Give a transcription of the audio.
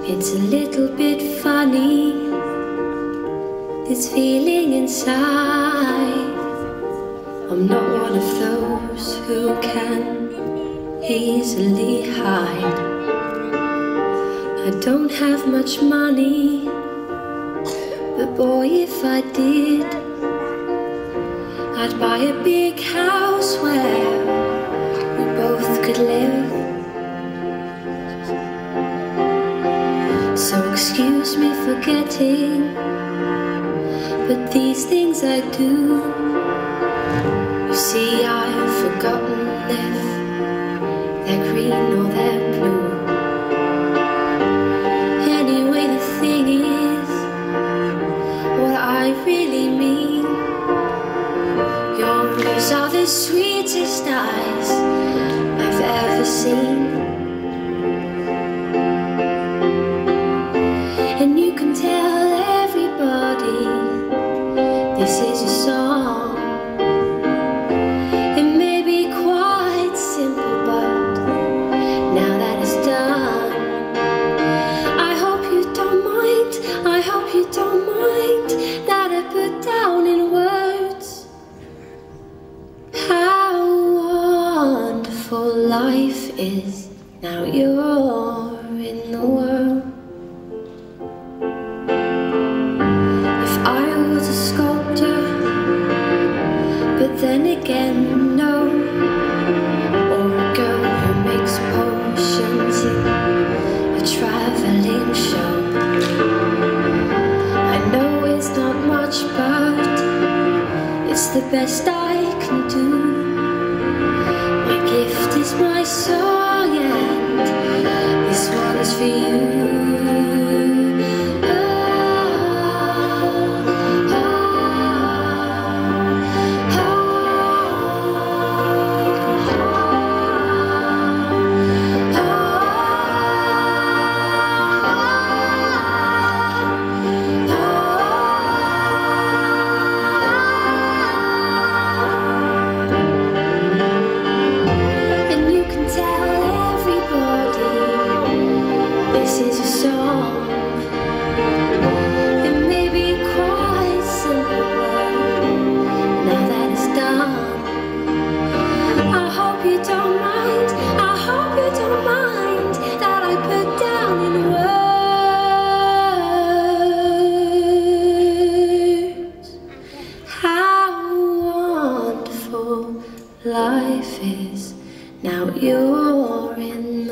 It's a little bit funny, this feeling inside. I'm not one of those who can easily hide. I don't have much money, but boy, if I did, I'd buy a big house where we both could live. So excuse me for getting, but these things I do. You see, I've forgotten if they're green or they're blue. Anyway, the thing is, what I really mean, your eyes are the sweetest eyes I've ever seen. And you can tell everybody this is a song. It may be quite simple, but now that it's done, I hope you don't mind, I hope you don't mind that I put down in words how wonderful life is now you're in the world. I was a sculptor, but then again, no. Or a girl who makes potions in a traveling show. I know it's not much, but it's the best I can do. My gift is my song, and this one's for you. This is a song. It may be quite simple, but now that it's done, I hope you don't mind, I hope you don't mind that I put down in words how wonderful life is now you're in